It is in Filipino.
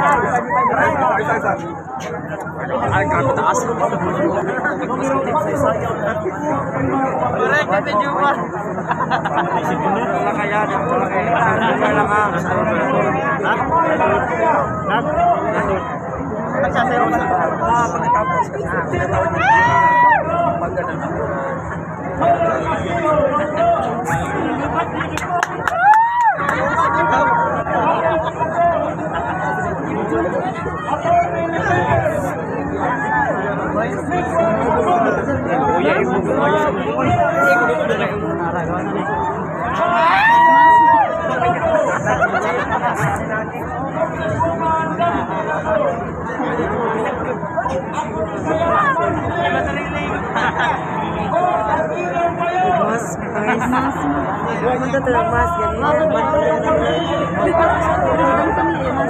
Ay, kakataas. Correct, medyo ba? Wala kaya, wala kaya. Wala lang ha. Magsasayaw na. Pagkatapos. Mas, guys. Mas, ganyan.